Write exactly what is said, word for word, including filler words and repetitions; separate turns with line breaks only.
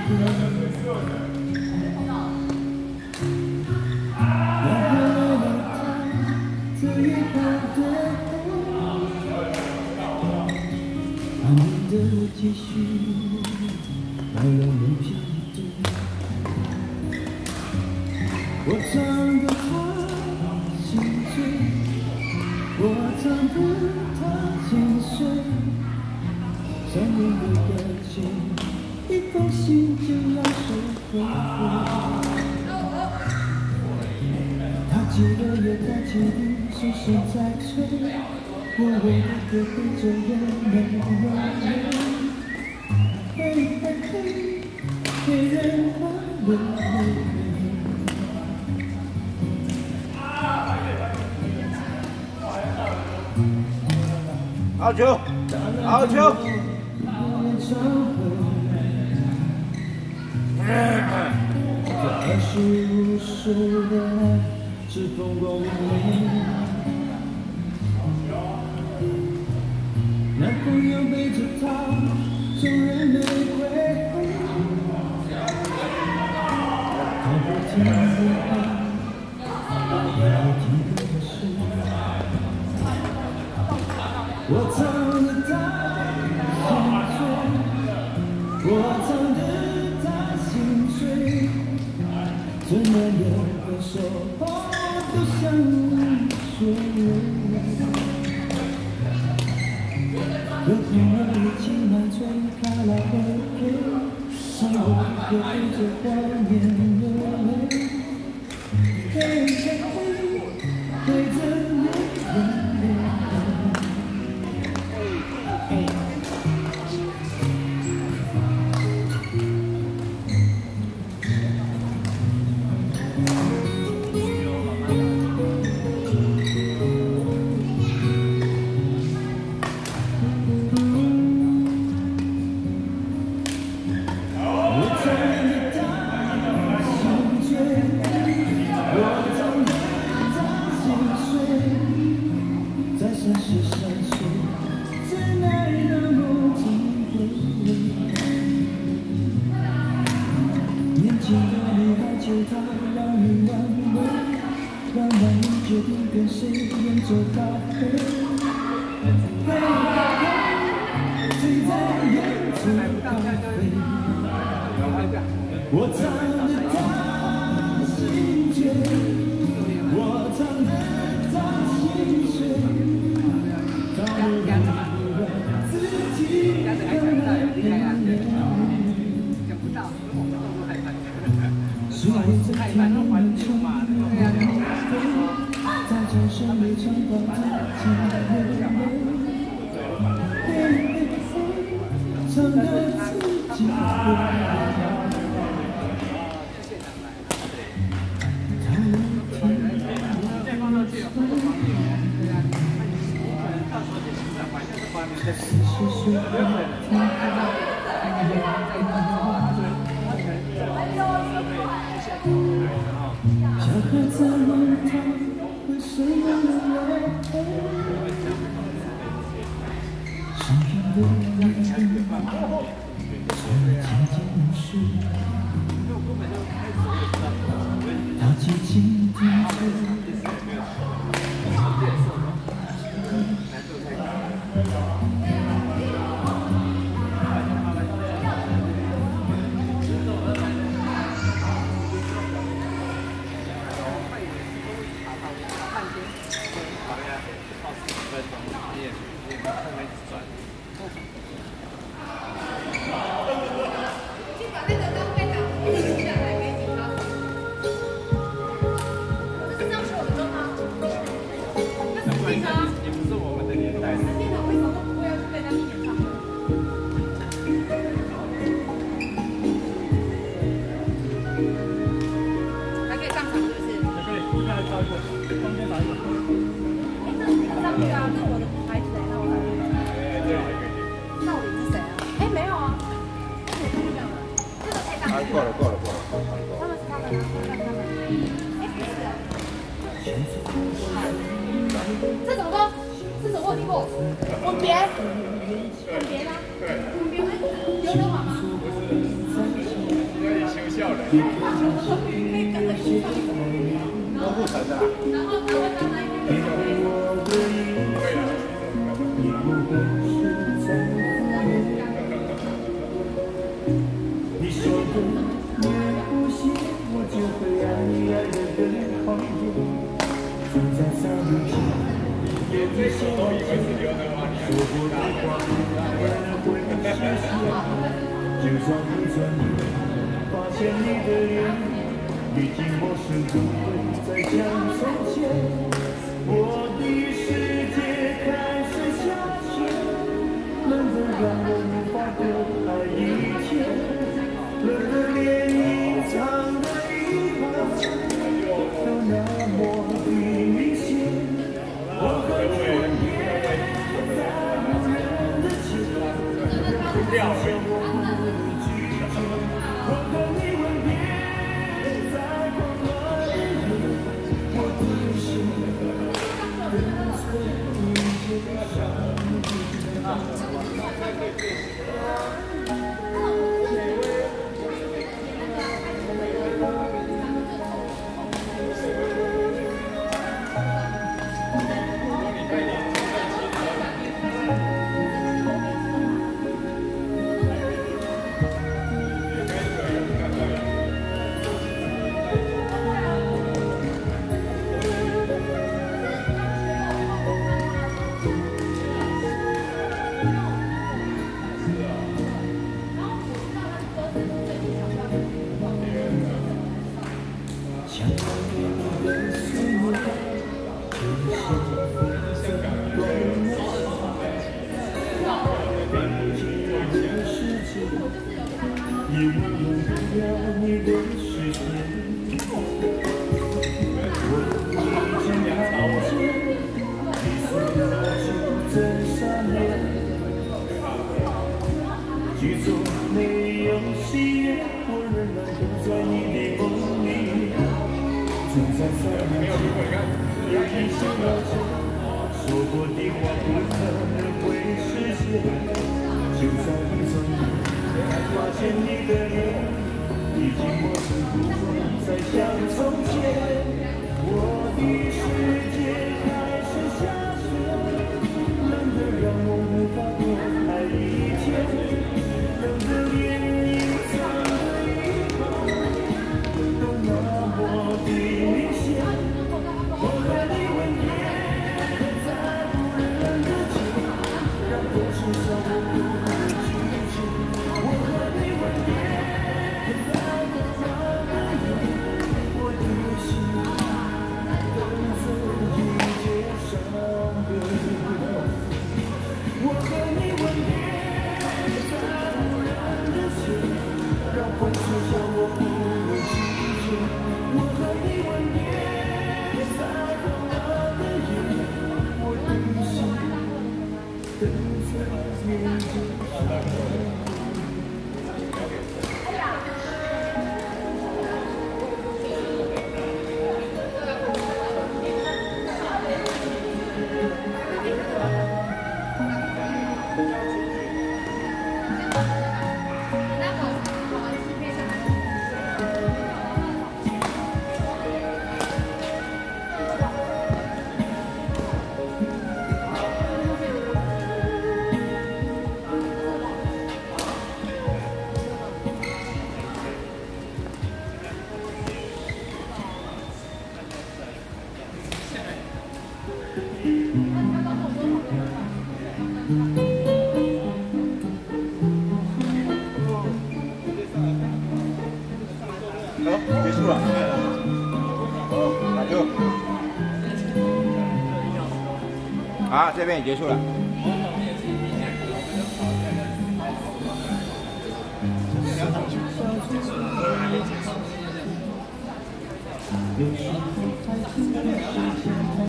继续来了梦想的，我唱得他心醉，我唱得他心碎，想念的感情，一封信就要收回。他记得也他记得，声声在催，我为的歌会这样没有人。 嘿嘿嘿，黑人花轮好球，好球！这是无数的爱，是风光无限。男朋友背着她。 送人玫瑰，他不听电话，也不听歌声。我唱得他心醉，我唱得他心碎。怎么连分手都想说。 和朋友一起买醉卡拉 OK， 唱我歌陪着怀念流泪，嘿嘿嘿，陪着流泪。我唱得他心醉，我唱得他心碎，他不让自己更来变脸。所以在天空中，在掌声里唱到自己流泪，唱得自己流泪。 小孩在问他为什么流泪，深深的眼睛，从来渐渐流失，他静静听着。 够了够了够了，他们是他们，哎，不是啊，这怎么说？这首我有听过，吻别，吻别吗？吻别会刘德华吗？ 就算不曾发现你的脸，已经陌生，不会再像从前。我的世界开始下雪，冷得让我无法多爱一天，冷得连隐藏的遗憾都那么的明显。我和你吻别在无人的街，让我相互。 我和你吻别在狂乱的夜，我的心跟随你肩上也忘不了你的视线，我已经看见你所要求在上面，剧组没有戏演，我仍然住在你的梦里，就在三年前有一些要求，说过的话不可能会实现，就在一转眼。 发现你的脸已经陌生，不会再像从前。我的世界开始下雪，冷得让我无法多爱一天，冷得连隐藏的遗憾都那么的明显。我和你吻别在无人的街，让过去消磨不会去见。 我和你吻别在狂乱的夜，我的心跟随一街伤悲。我和你吻别在无人的街，让风吹向我不会拒绝。我和你吻别在狂乱的夜，我的心跟随一街伤悲。
好，结束了。好，哪就？啊，这边也结束了。
有时候在心里是简单。